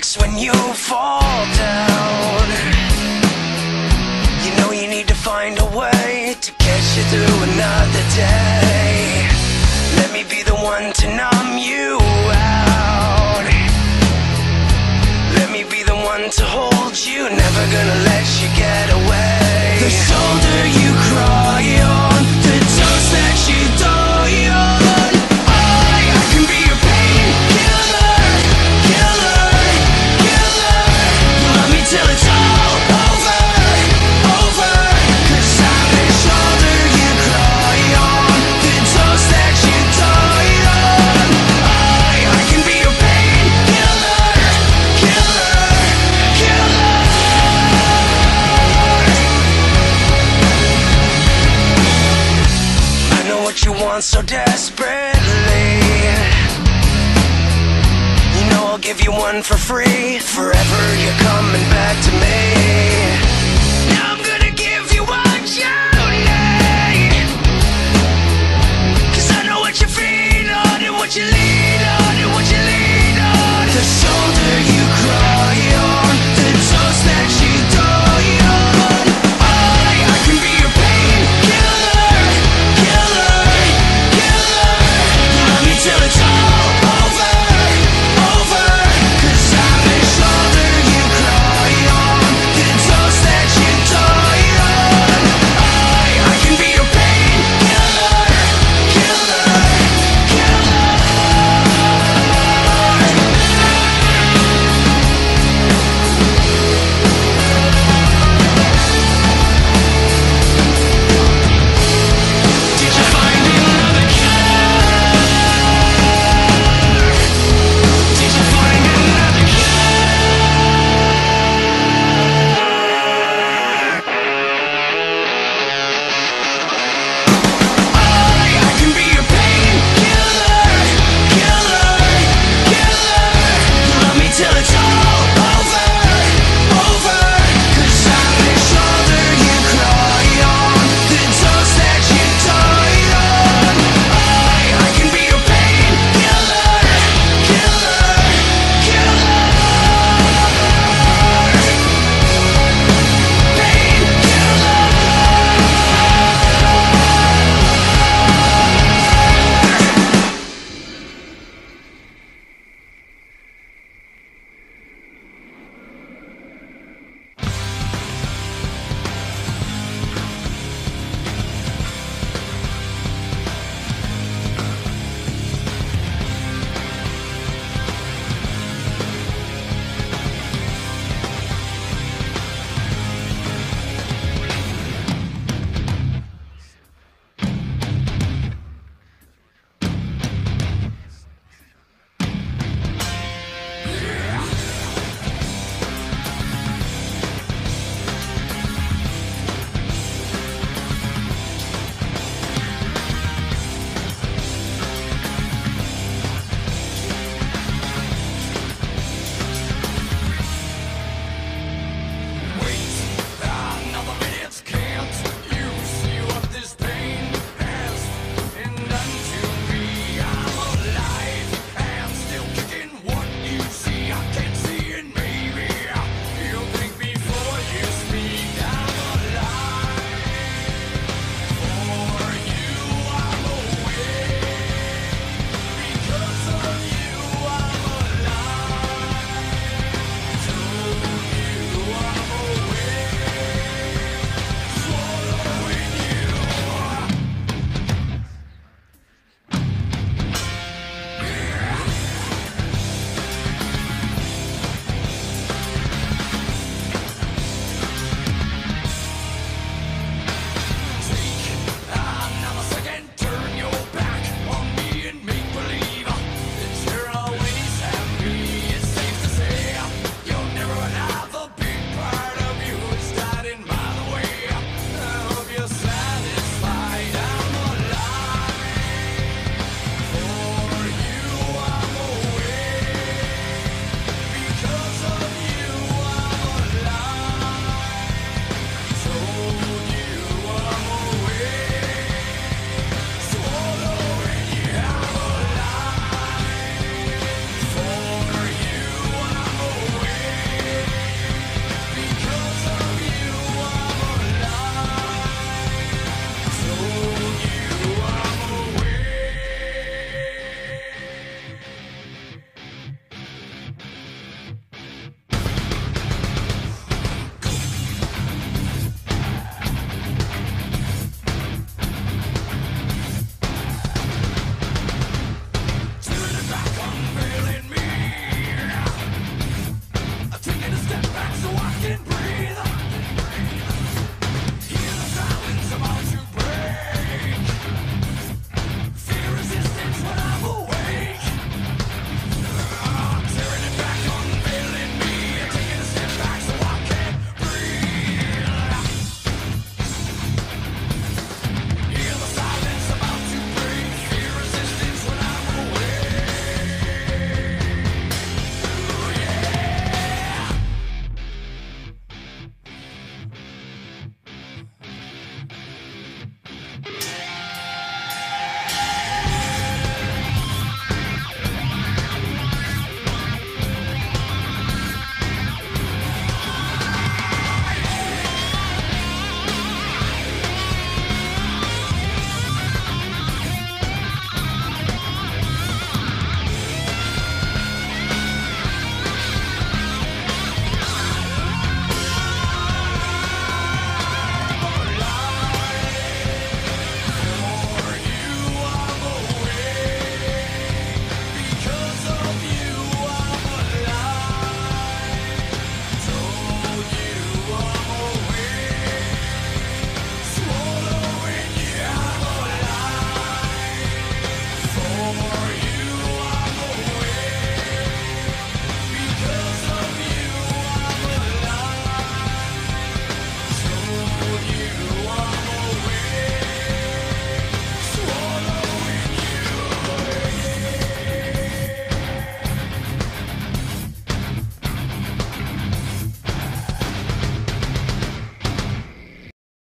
breaks when you fall down. You know you need to find a way to get you through another day. Let me be the one to numb you out. Let me be the one to hold you, never gonna let you get away. The shoulder you cry on, the toast that you die on. I can be your painkiller, killer, killer. You love me till it's all over, over. 'Cause I'm the shoulder you cry on, the toast that you die on. I can be your painkiller, killer, killer. I know what you want so desperately. You know I'll give you one for free. Forever you're coming back to me. Now